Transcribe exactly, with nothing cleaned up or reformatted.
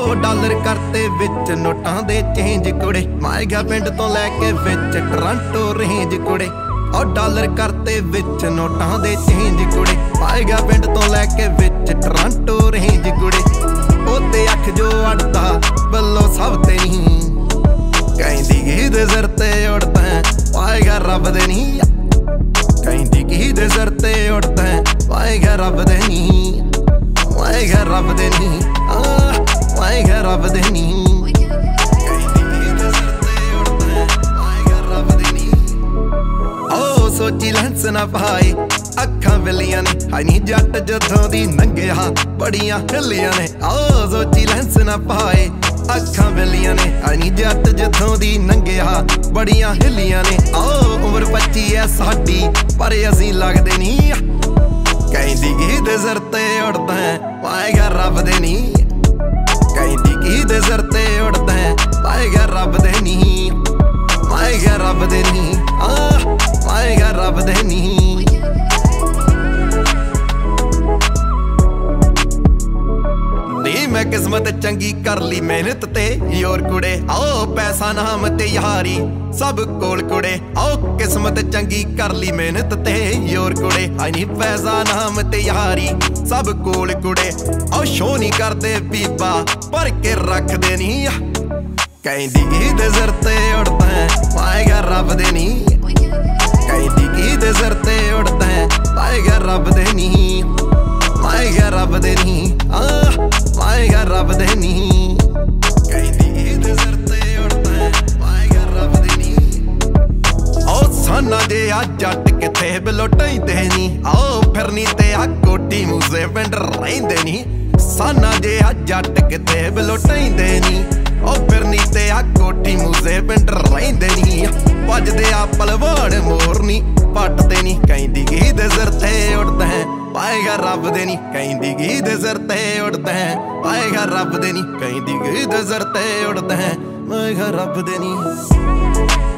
ओ dollar करते विच नोटां दे change कुड़े, माएगा पिंड तो लैके विच टोरंटो रेंज कुड़े। ओ डॉलर करते विच नोटां दे चेंज कुड़े, माएगा पिंड तो लैके विच टोरंटो रेंज कुड़े। ओ ते अख जो अड़दा बल्लो सब ते नहीं, कहंदी की दे सिर ते उड़दा पाएगा रब दे नहीं, कहंदी की दे सिर ते उड़दा पाएगा रब दे नहीं, पाएगा रब दे नहीं, पाएगा रब दे नहीं, कहंदी की दे सिर ते उड़दा पाएगा रब दे नहीं। ओ सोची लैंस ना पाए अखां विलियां ने, हाय नी जट जदों दी नंगिया बड़ियां हिलियां ने। ओ सोची लैंस ना पाए अखां विलियां ने, हाय नी जट जदों दी नंगिया बड़ियां हिलियां ने। ओ उम्र पच्ची है साडी पर असीं लगदे नहीं, कहंदी की दे सिर ते उड़दा पाएगा रब दे नहीं, कहंदी की दे सिर ते उड़दा पाएगा रब दे नहीं, पाएगा रब दे नहीं, पाएगा रब दे नहीं। नी मैं किस्मत चंगी कर ली मेहनत ते योर कुड़े, आओ पैसा नाम ते यारी सब कोल कुड़े। आओ किस्मत चंगी कर ली मेहनत ते योर कुड़े, आई नी पैसा नाम ते यारी सब कोल कुड़े। आओ शो नहीं करते बीबा भर के रख दे नी, कहंदी की दे सिर ते उड़दा पाएगा रब दे नहीं, कहंदी की दे सिर ते उड़दा पाएगा रब दे नहीं, पाएगा रब दे नहीं, पाएगा रब दे नहीं, कहंदी की दे सिर ते उड़दा पाएगा रब दे नहीं। ओ साना जे आ जट किथे बिलो ढैंदे नी, आओ फिरनी ते आ कोटी मूसे पिंड रहिंदे नी। साना जे आ जट किथे बिलो ढैंदे नी, ओ फिरनी ते आ कोटी मूसे पिंड रहिंदे नी। भजदे आ पलवान मोरनी पटदे नी, कहंदी की दे सिर ते उड़दा पाएगा रब दे नहीं, कहंदी की दे सिर ते उड़दा पाएगा रब दे नहीं, कहंदी की दे सिर ते उड़दा पाएगा रब दे नहीं।